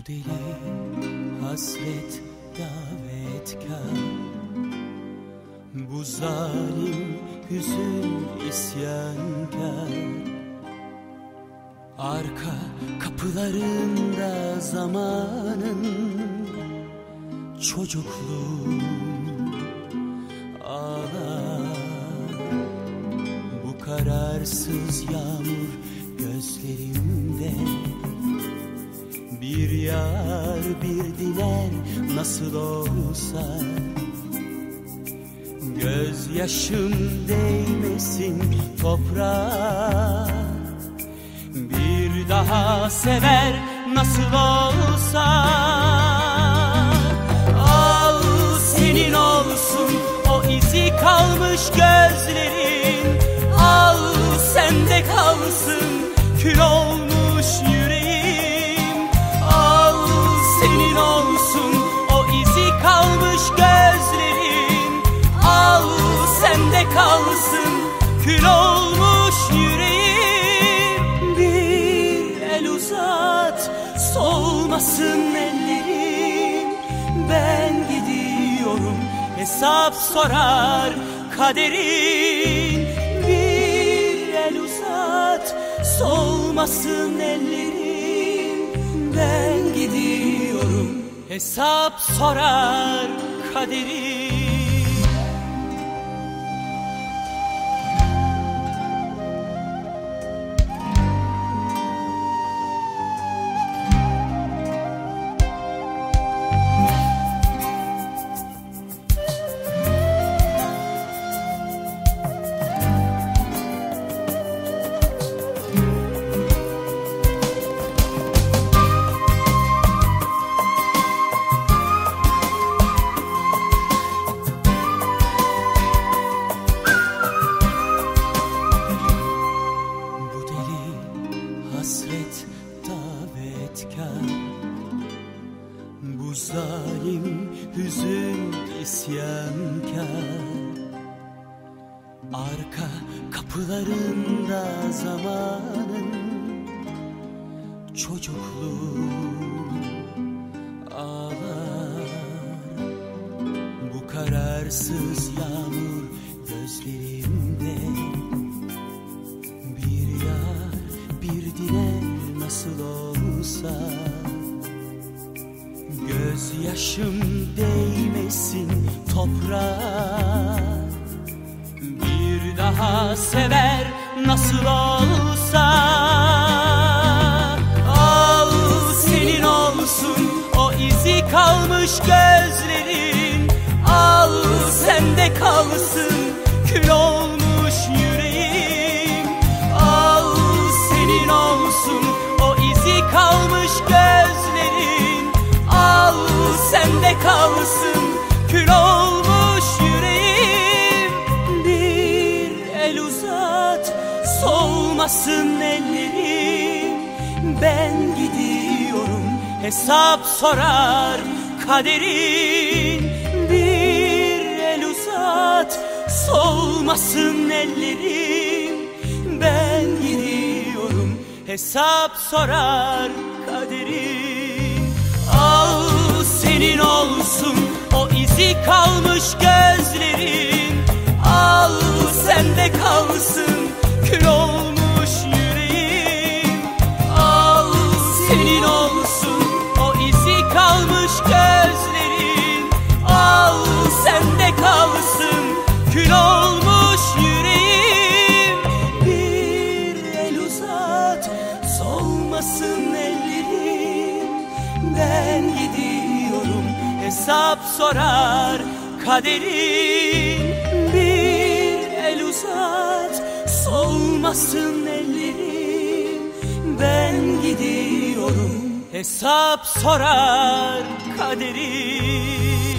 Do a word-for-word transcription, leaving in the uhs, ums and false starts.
Bu deli hasret davetkar, bu zalim hüzün isyankar. Arka kapılarında zamanın çocukluğu ağlar. Bu kararsız yağmur gözlerimde, bir yar bir diler nasıl olsa. Gözyaşım değmesin toprağa, bir daha sever nasıl olsa. Al senin olsun o izi kalmış gözlerin, al sende kalsın kül olmuş yüreğim. Al senin olsun o izi kalmış gözlerin, al sende kalsın kül olmuş yüreğim. Bir el uzat solmasın ellerim, ben gidiyorum hesap sorar kaderin. Bir el uzat solmasın ellerim, ben gidiyorum hesap sorar kaderin. Hasret davetkar, bu zalim hüzün isyankar. Arka kapılarında zamanın çocukluğu ağlar. Bu kararsız yağmur gözlerimde, bir yar bir diler nasıl olsa. Gözyaşım değmesin toprağa, bir daha sever nasıl olsa. Al senin olsun o izi kalmış gözlerin, al sende kalsın kül olmuş yüreğim. Al senin olsun o izi kalmış gözlerin, al sende kalsın kül olmuş yüreğim. Bir el uzat solmasın ellerim, ben gidiyorum hesap sorar kaderin. Bir el uzat solmasın ellerim, ben gidiyorum hesap sorar kaderin. Al senin olsun o izi kalmış gözlerin, al sende kalsın kül olmuş yüreğim. Al senin olsun o izi kalmış gözlerin, al sende kalsın kül olmuş yüreğim. Bir el uzat solmasın ellerim, ben gidiyorum hesap sorar kaderin. Bir el uzat solmasın ellerim, ben gidiyorum hesap sorar kaderin.